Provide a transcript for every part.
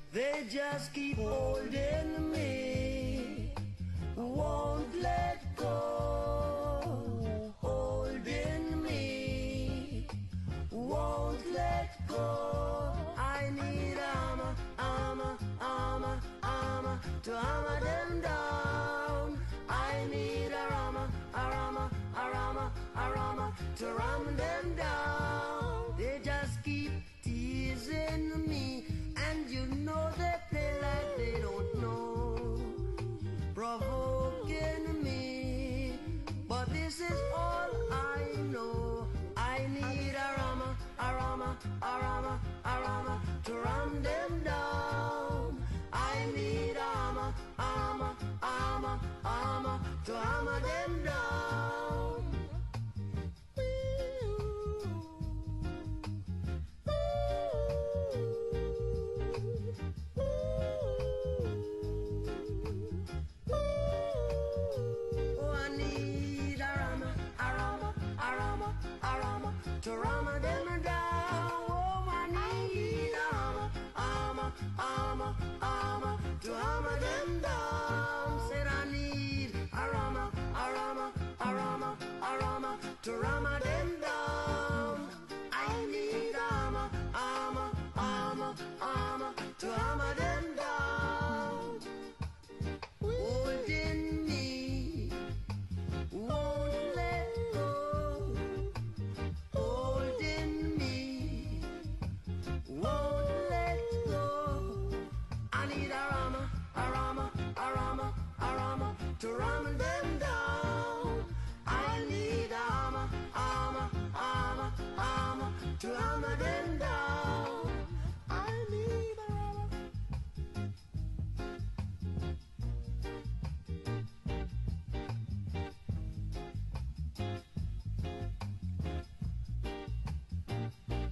They just keep holding me, won't let go. Holding me, won't let go. I need armor, armor, armor, armor to armor them down. I need a armor, armor, armor, armor to ram them down. They just keep teasing me, and you know they play like they don't know, provoking me. But this is all I know. I need a armor, armor, armor, armor to ram them down. I need armor, armor, armor, armor to hammer them down. Oh, I need a armor, armor, armor, armor to hammer them down. Oh, I need armor, armor, armor, armor to hammer them down. Said I need armor, armor, armor, armor to hammer them down. I need armor, armor, armor, armor to hammer them down. Holding me, won't let go. Holding me, won't let go. I need a armor, armor, armor, armor to ram them down. I need armor, armor, armor, armor to hammer them down. I need armor.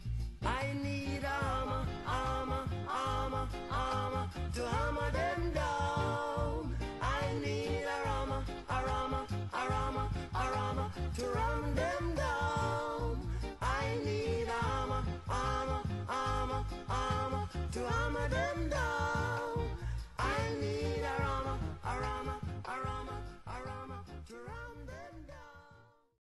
I need armor, armor, armor, armor to hammer them down.